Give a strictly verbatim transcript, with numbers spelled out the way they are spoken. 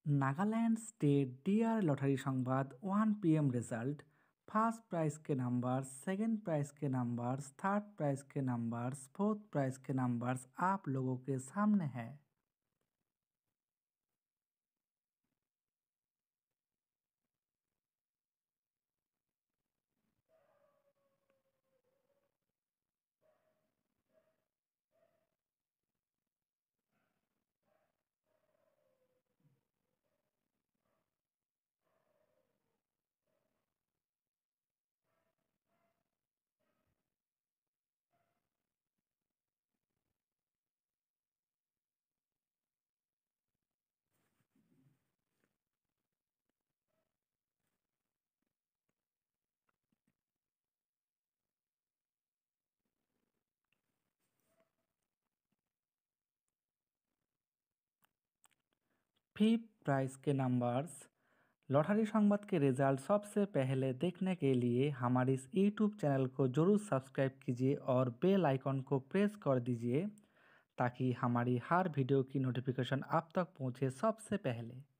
Nagaland state dear lottery Sambad one PM result. First prize के numbers, second prize के numbers, third prize के numbers, fourth prize के numbers आप लोगों के सामने है। फिफ्थ प्राइज के नंबर्स। लॉटरी संवाद के रिजल्ट सबसे पहले देखने के लिए हमारे इस यूट्यूब चैनल को जरूर सब्सक्राइब कीजिए और बेल आइकन को प्रेस कर दीजिए ताकि हमारी हर वीडियो की नोटिफिकेशन आप तक पहुंचे सबसे पहले।